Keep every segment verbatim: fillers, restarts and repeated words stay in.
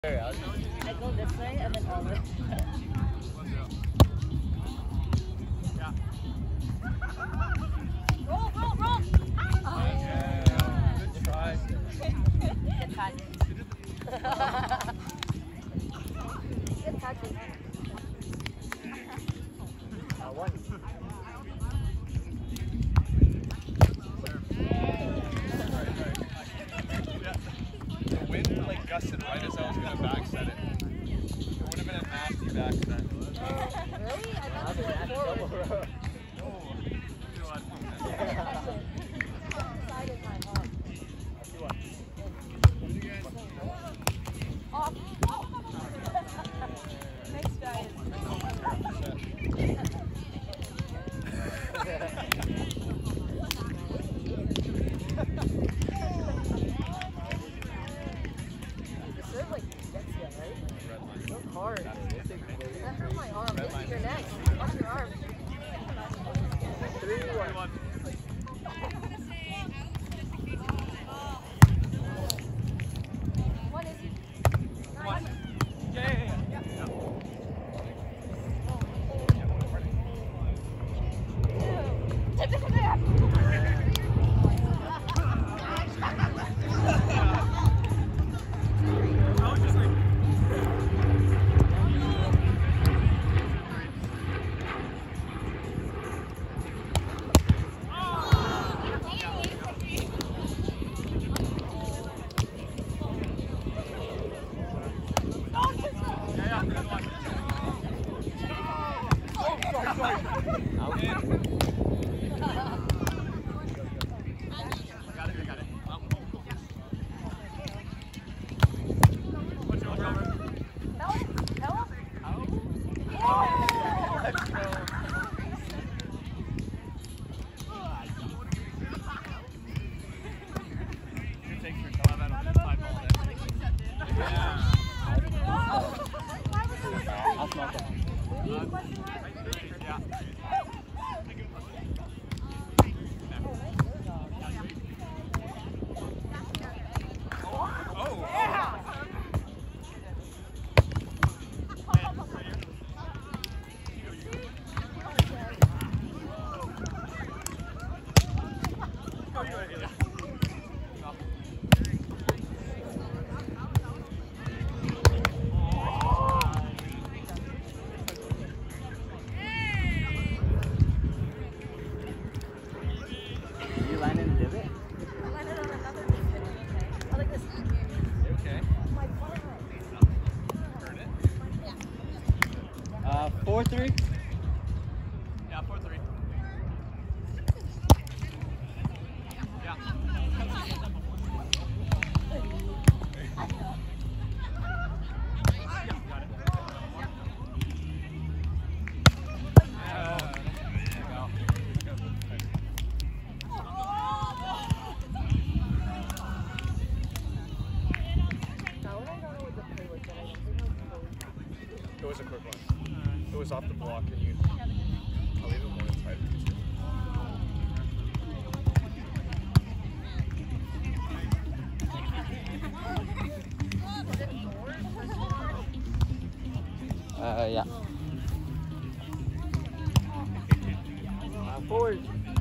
I go this way and then all the way. Yeah. Roll, roll, roll! Oh. Yeah. Good try. Good touch. Good touch. Uh, one. The wind like gusted right as I was gonna backset it. It would have been a nasty backset. Really? I thought it was forward. Oh. Side is my mom. Off. Thanks, guys. The serve like gets you, right? So hard. That hurt my arm. Look at your neck. Watch your arm. Three, one. What is it? Come on. Yeah, yeah, yeah. yeah. I was just like... Four three. Yeah, four three. Yeah. Got it. It was a quick one. It was off the block and you... I'll leave it more inside. Uh, yeah. Uh, forward.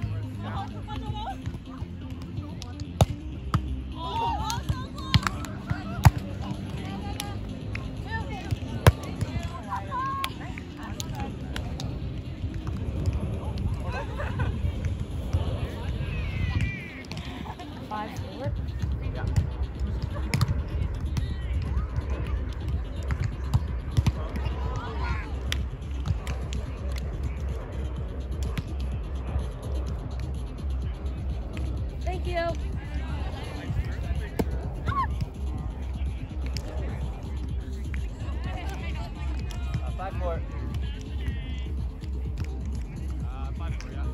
Five, four. Yeah. Thank you. Uh, five four. Uh, five four, yeah.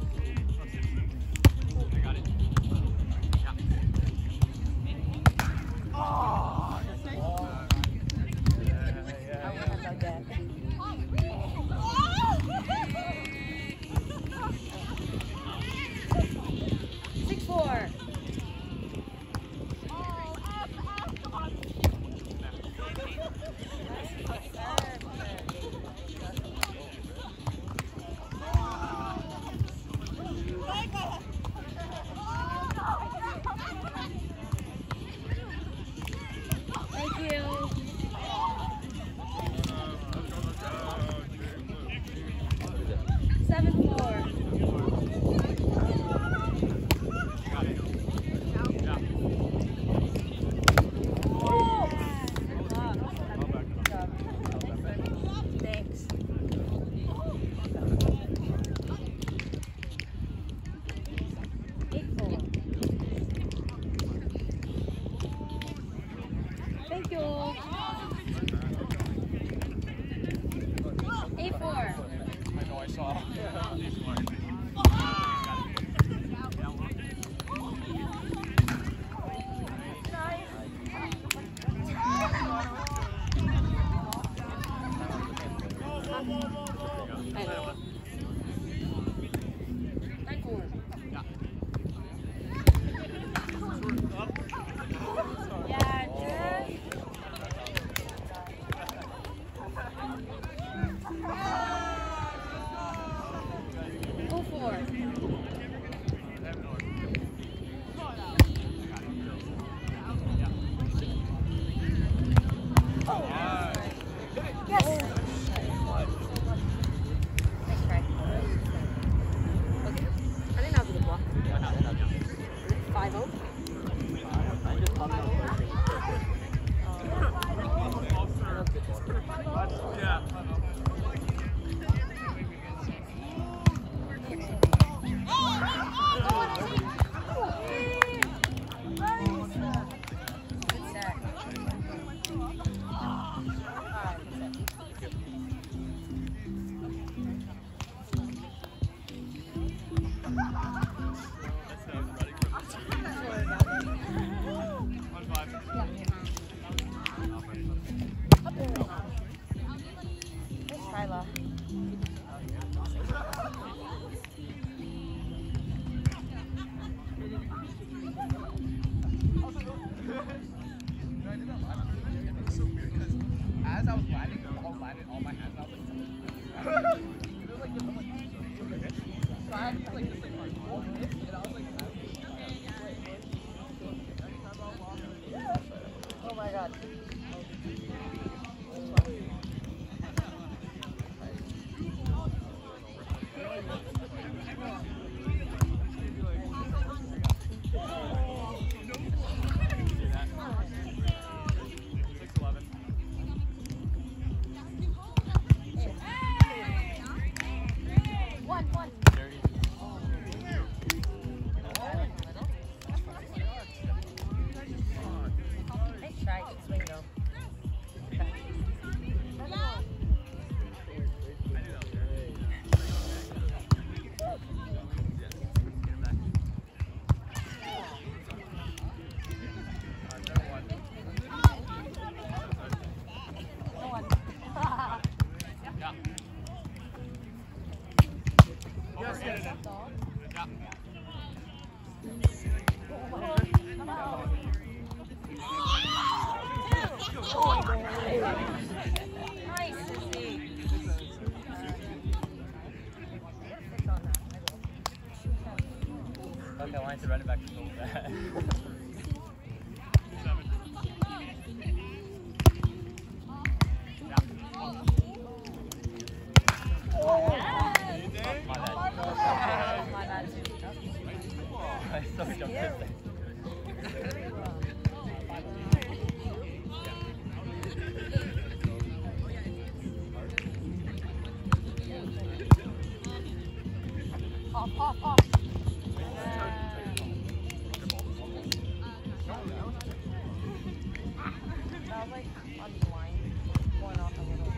I got it. Yeah. Oh! Yeah, yeah, yeah. Like that. Six four. Oh, up, up, come on. Yeah. As I was landing, the ball landed on my hands, and I was like, it was like, I'm like, okay. So I had to like, just like, hold it, and I was like, Oh my god. Okay, I wanted to run it back to goal. I so jumped in there. Off, off, off. That was like on the line, going off a little.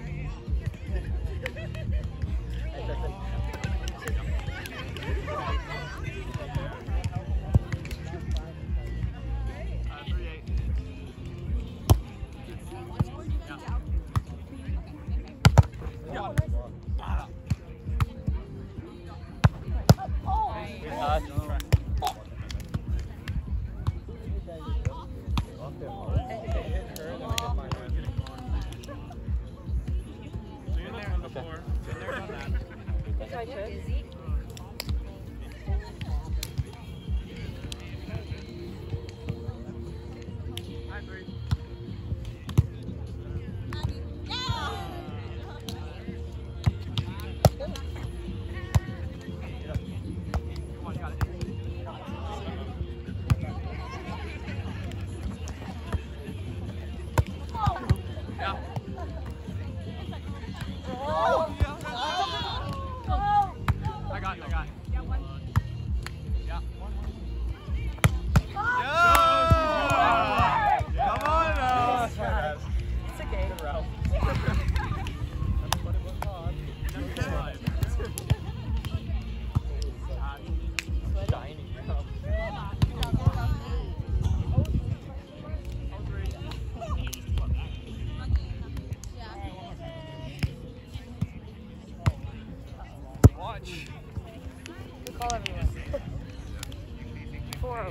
Call everyone. Four.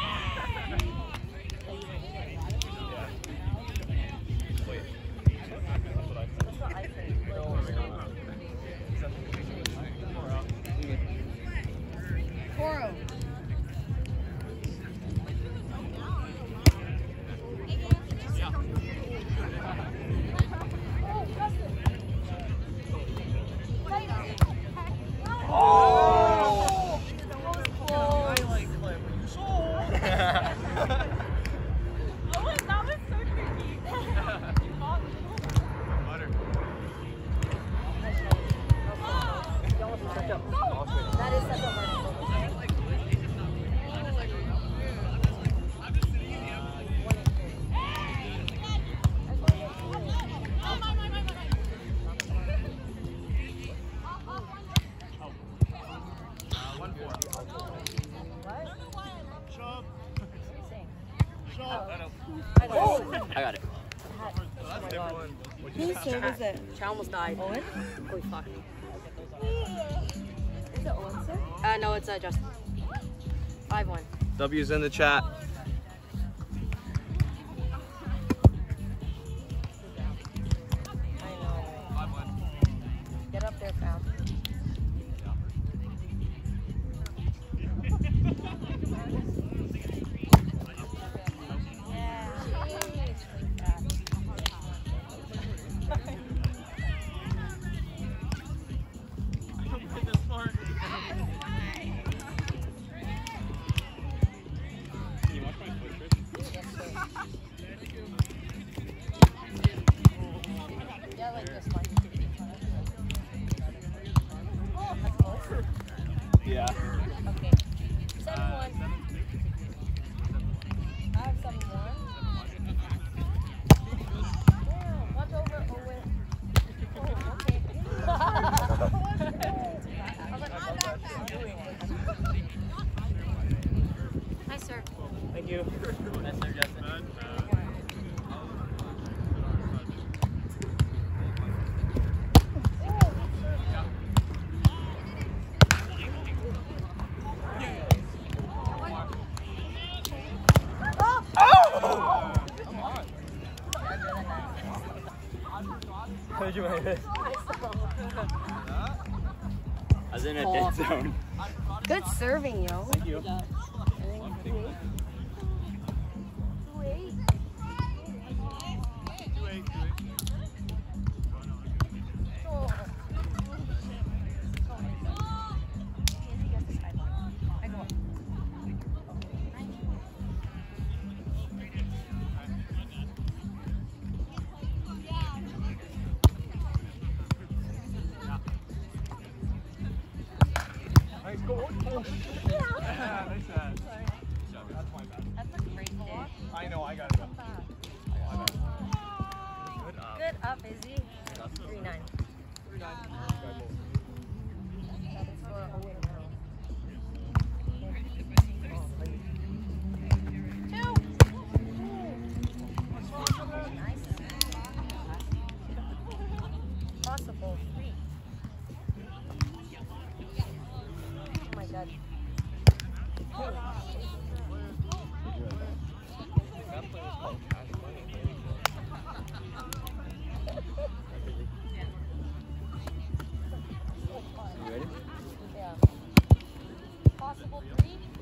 Wait. Oh my god. Whose serve is it? I almost died. Owen? Holy fuck. Is it Owen's serve? Uh, no, it's uh, Justin. five one. W's in the chat. I know. Get up there, pal. Yeah, like this one. Oh, that's close. Yeah. Okay. seven one. I have seven one. Damn, watch over Owen. Oh, okay. I was like, I'm back, back. Nice serve. Thank you. Nice there, Justin. How did you make this? I was in a dead zone. Good serving, yo. Thank you. Nice goal. Yeah, nice shot. That's my bad. That's a great day. I know, I got it. I got it. Good up, Izzy. three nine. That's for Owen now. Two. Nice. Possible. Three. Oh my god. You ready? Yeah. Possible three.